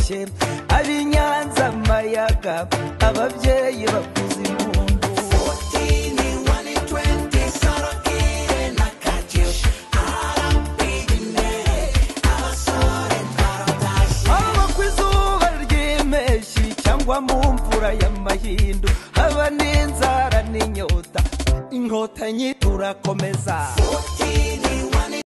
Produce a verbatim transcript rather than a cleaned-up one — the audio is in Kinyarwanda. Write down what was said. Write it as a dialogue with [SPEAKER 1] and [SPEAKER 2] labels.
[SPEAKER 1] biryoshye ari Nyanza amayaga ababyeyi bakuze impundu
[SPEAKER 2] fourteen one twenty Sorokire na Katyusha arapigine abasore twaratashye
[SPEAKER 1] aba kwizuba ry'impeshyi cyangwa mu mvura y'amahindu haba n'inzara n'inyota inkotanyi turakomeza
[SPEAKER 2] fourteen